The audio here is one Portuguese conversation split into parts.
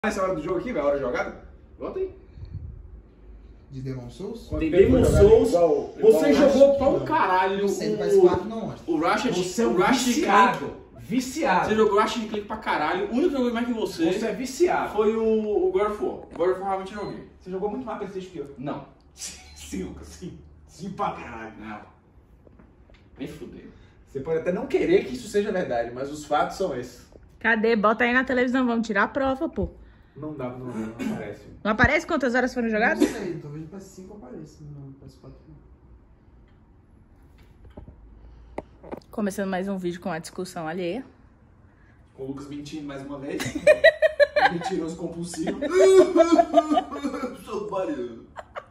Nessa hora do jogo aqui, velho, a hora jogada? Bota aí. De Demon Souls? De Demon Souls. Você jogou pra um caralho. O Ratchet. Você é um viciado. Viciado. Você jogou Ratchet Clank pra caralho. O único que jogou mais que você. Você é viciado. Foi o God of War. God of War realmente joguei. Você jogou muito mais PlayStation que eu. Não. Sim, Lucas, sim. Sim pra caralho. Não. Nem fudeu. Você pode até não querer que isso seja verdade, mas os fatos são esses. Cadê? Bota aí na televisão, vamos tirar a prova, pô. Não dá, não aparece. Não aparece quantas horas foram jogadas? Não sei, talvez no PS5 apareça, no PS4 não. Começando mais um vídeo com a discussão alheia. Com o Lucas mentindo mais uma vez. Mentiroso compulsivo. Sou barulho.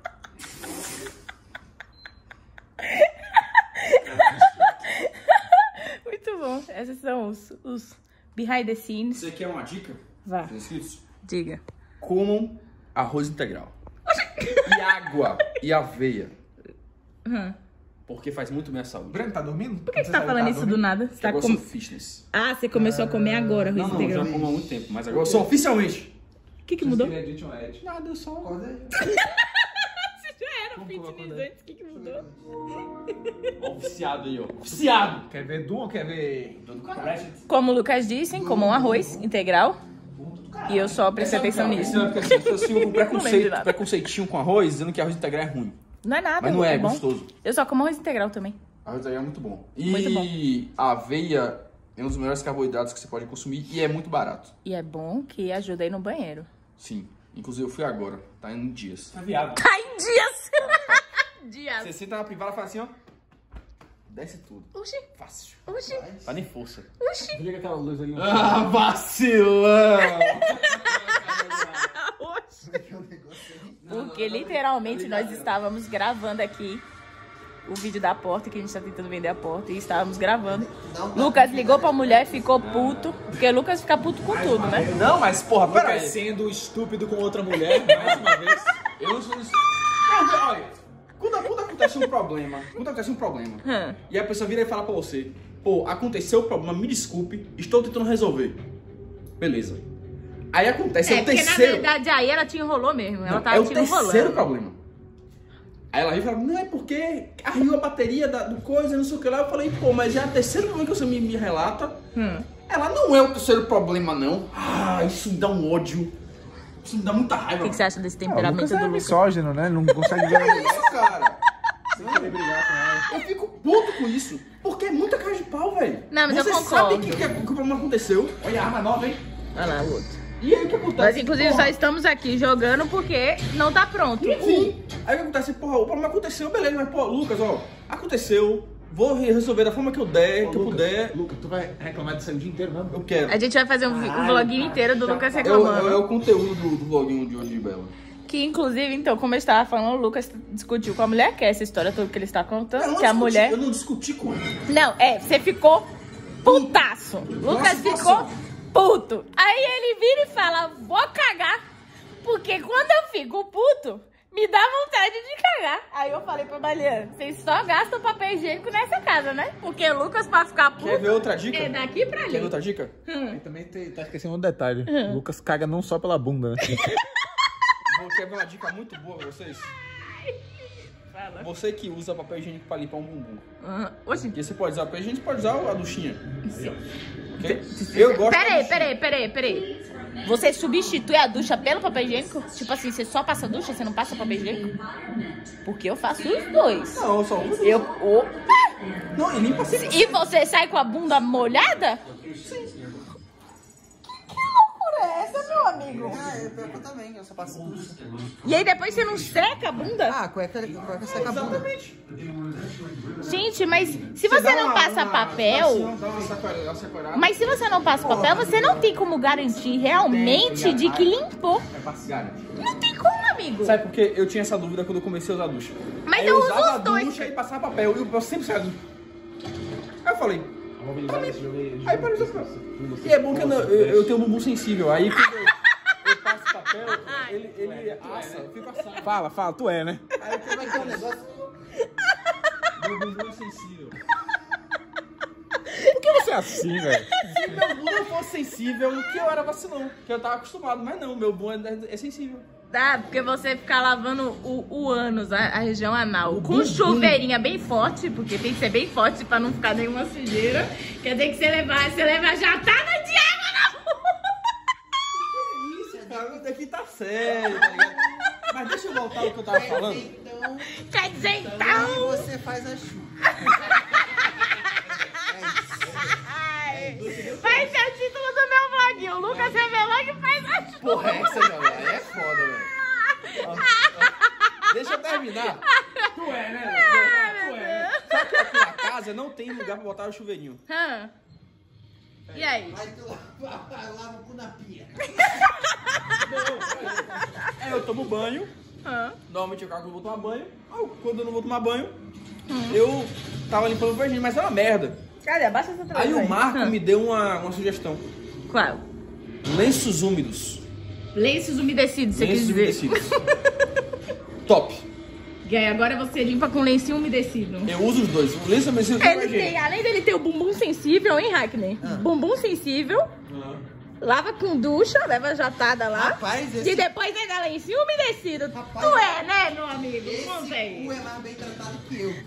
Muito bom. Esses são os behind the scenes. Você quer uma dica? Vá, Inscritos? diga. Comam arroz integral. E água. E aveia. Porque faz muito bem à saúde. Breno, tá dormindo? Por que você tá falando isso do nada? Você tá Eu sou fitness. Ah, você começou a comer agora, arroz Não, eu integral. já como há muito tempo, mas agora eu sou oficialmente. O que mudou? Nada, eu só... Acorda aí. Você já era fitness antes, o que mudou? Ó, viciado aí, ó. Viciado! Quer ver Doom ou quer ver... Como o Lucas disse, comam arroz integral. E eu só prestei atenção nisso. Porque assim, as pessoas ficam com Não lembro de nada. preconceitinho com arroz, dizendo que arroz integral é ruim. Não é nada, Mas não é, é bom. gostoso. Eu só como arroz integral também. Arroz integral é muito bom. E Muito bom. a aveia é um dos melhores carboidratos que você pode consumir e é muito barato. E é bom que ajuda aí no banheiro. Sim. Inclusive eu fui agora. Tá indo em dias. Tá viado. Tá em dias! Dias. Você senta na privada e fala assim, ó. Desce tudo. Oxi, Fácil. oxi, Tá nem força. oxi. Liga aquela luz ali. Ah, vacilão! Oxi. Como é que é o negócio aí? Porque literalmente nós estávamos gravando aqui o vídeo da porta, que a gente tá tentando vender a porta, e estávamos gravando. Lucas ligou pra mulher e ficou puto, porque o Lucas fica puto com tudo, né? Não, mas porra, pera Lucas aí. sendo estúpido com outra mulher, mais uma vez. Eu não sou isso. Não, olha, quando acontece um problema, e a pessoa vira e fala pra você, pô, aconteceu o problema, me desculpe, estou tentando resolver. Beleza. Aí acontece, é o porque terceiro. na verdade aí ela te enrolou mesmo, ela Não, tava é o te terceiro enrolando. problema. Aí ela vem e fala, não, é porque arriou a bateria do coisa, não sei o que lá. Eu falei, pô, mas já é o terceiro problema que você me relata. Ela não é o terceiro problema, não. Ah, isso me dá um ódio. Isso me dá muita raiva. O que você acha desse temperamento do Lucas? misógino, né? Não consegue ver É isso, cara. sem querer brigar com ela. Eu fico puto com isso. Porque é muita cara de pau, velho. Não, mas eu Você concordo. sabe que o problema aconteceu. Olha a arma nova, hein? Olha lá o outro. E aí o que acontece? Nós inclusive Porra, só estamos aqui jogando porque não tá pronto. sim. Aí o que acontece? Porra, o problema aconteceu, beleza. Mas, pô, Lucas, ó, aconteceu. Vou resolver da forma que eu puder. Lucas, tu vai reclamar disso aí o dia inteiro mesmo? Eu quero. A gente vai fazer um vloguinho inteiro do Lucas É reclamando. o conteúdo do vloguinho de hoje de Bela. Que inclusive, então, como eu estava falando, o Lucas discutiu com a mulher, que é essa história toda que ele está contando, que a mulher... Eu não discuti com ele. Não, você ficou putaço. Lucas ficou puto. Aí ele vira e fala, vou cagar. Porque quando eu fico puto, me dá vontade de cagar. Aí eu falei pra Mariana, vocês só gastam papel higiênico nessa casa, né? Porque o Lucas, pra ficar puto, Quer ver outra dica? é daqui pra ali. Quer ver outra dica? E também tá esquecendo um detalhe. O Lucas caga não só pela bunda, né? Quer ver uma dica muito boa pra vocês? Fala. Você que usa papel higiênico pra limpar um bumbum. Oxi. Porque você pode usar papel higiênico, pode usar a duchinha. Ok? Eu gosto da duchinha. Peraí. Você substitui a ducha pelo papel higiênico? Tipo assim, você só passa a ducha, você não passa papel higiênico? Porque eu faço os dois. Não, eu só uso. Opa! Não, e limpa assim. E você sai com a bunda molhada? Sim. Que loucura é essa, meu amigo? Ah, é pior que eu também, eu só passo ducha. E aí depois você não seca a bunda? Ah, cueca seca a bunda. Gente, mas se você não passa papel... Dá uma sacolada. Mas se você não passa papel, você não tem como garantir realmente de que limpou. É pra se garantir. Não tem como, amigo. Sabe por quê? Eu tinha essa dúvida quando eu comecei a usar a ducha. Mas Aí eu uso usava os a dois. ducha e passava papel. E o papel sempre saia. Aí eu falei, aí para isso. E é bom que eu tenho um bumbum sensível. Aí quando eu passo papel, ele assa, eu fico assado. Fala, tu é, né? Aí como é que é o negócio? Meu bumbum é sensível. Por que você é assim, velho. Se meu bumbum não fosse sensível, o que eu era vacilão. Que eu tava acostumado, mas não, meu bumbum é sensível. Tá, porque você ficar lavando o ânus, a região anal, com bumbum. chuveirinha bem forte, porque tem que ser bem forte pra não ficar nenhuma sujeira. Quer dizer que você leva jatada de água na Isso, cara, isso daqui tá sério, tá ligado? Mas deixa eu voltar ao que eu tava falando. Então, Quer dizer aí então... você faz a chuva. Ai, vai ser o título do meu vloguinho. O Lucas revelou que faz a chuva. Porra, essa, galera, é foda, velho. Ó, ó, deixa eu terminar. Tu é, né? Tu é. Sabe que aqui na casa não tem lugar pra botar o chuveirinho. E aí? Aí tu lava o cu na pia. Aí eu tomo banho. Normalmente eu cago que eu vou tomar banho. Quando eu não vou tomar banho, eu tava limpando o vagina, mas é uma merda. Cadê? Abaixa essa Aí o Marco me deu uma sugestão. Qual? Lenços úmidos. Lenços umedecidos, você quis Lenços dizer. umedecidos. Top. E aí, agora você limpa com lencinho umedecido. Eu uso os dois. O lenço umedecido Ele tem, além dele ter o bumbum sensível, hein, Hackney? Bumbum sensível, lava com ducha, leva jatada lá. Rapaz, E depois ainda lencinho umedecido. Rapaz, Tu é, né, meu amigo? Conta Esse aí. cu é mais bem tratado que eu.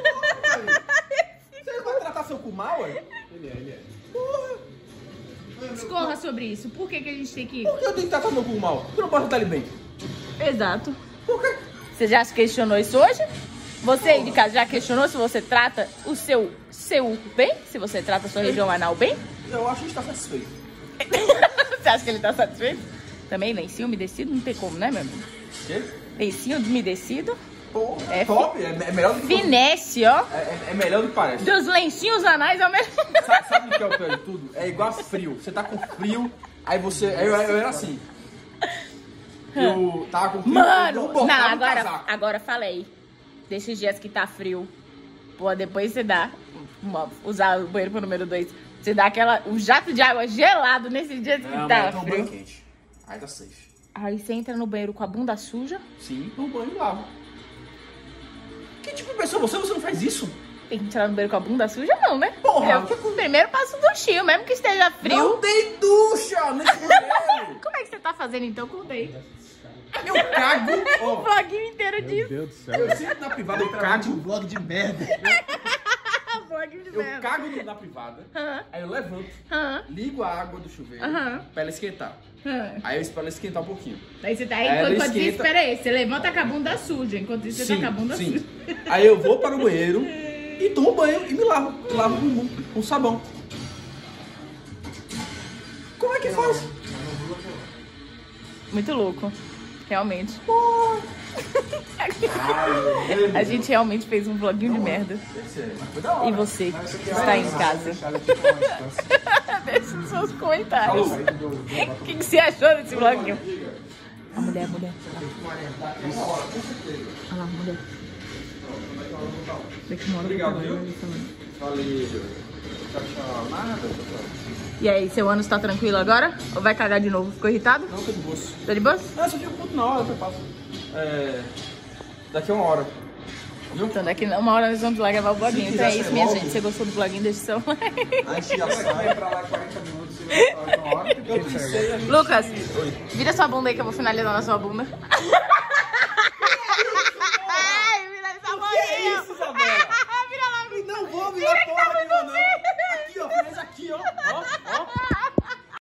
Você vai tratar seu cu mal, ué? Ele é. Discorra sobre isso. Por que a gente tem que... Por que eu tenho que tratar meu cu mal? Por que eu não posso tratar ele bem? Exato. Por quê? Você já se questionou isso hoje? Você aí de casa já questionou se você trata o seu bem? Se você trata a sua região anal bem? Eu acho que está satisfeito. Você acha que ele tá satisfeito? Também lencinho umedecido não tem como, né, meu amigo? O quê? Lencinho umedecido. Porra, É top. É melhor do que... Finesse, ó. É melhor do que parece. Dos lencinhos anais ao mesmo. Sabe o que é o pior de tudo? É igual a frio. Você tá com frio, aí você... Eu era assim. Eu tava com frio, eu Mano, não, botava no casaco. agora falei. Desses dias que tá frio. Pô, depois você dá. Usar o banheiro pro número 2. Você dá um jato de água gelado nesses dias que Não, tá mas eu tomo banho frio. quente. Aí tá safe. Aí você entra no banheiro com a bunda suja. Sim, tomo banho e lavo. Que tipo de pessoa você? Você não faz isso? Tem que entrar no banheiro com a bunda suja, não, né? Porra. Eu primeiro passo do duchinho, mesmo que esteja frio. Não tem ducha nesse banheiro. Como é que você tá fazendo então? Contei. Eu cago. O Ó, vloguinho inteiro Meu disso. Deus do céu. eu sempre na privada eu Um cago. vlog de merda. Vloguinho de Eu merda. cago na privada. Aham. Aí eu levanto, Aham. ligo a água do chuveiro Aham. pra ela esquentar. Aí eu espero ela esquentar um pouquinho. Aí você tá Aí aí, ela enquanto isso, esquenta. espera aí, você levanta com a bunda suja, enquanto isso você tá com a bunda suja. Aí eu vou para o banheiro e tomo banho e me lavo. Lavo o bumbum com sabão. Como é que faz? Muito louco, realmente. A gente realmente fez um vloguinho de merda. Foi da hora. E você, que está em casa, deixe nos seus comentários. O que você achou desse vloguinho? A mulher. Olha lá, a mulher. Daqui uma hora eu vou falar, vai falando. Valeu. Tchau, tchau. Nada, tchau. E aí, seu ânus tá tranquilo agora? Ou vai cagar de novo? Ficou irritado? Não, tô de boa. Tá de boa? Não, só fico puto na hora que eu passo. Daqui a uma hora. Viu? Então daqui a uma hora nós vamos lá gravar o vloguinho. Se Então é quiser isso, ser minha logo. gente. Se você gostou do vloguinho, deixa o seu like. A gente já sai pra lá 40 minutos e vai pra lá uma hora. Eu pensei, Lucas, vira sua bunda aí que eu vou finalizar na sua bunda.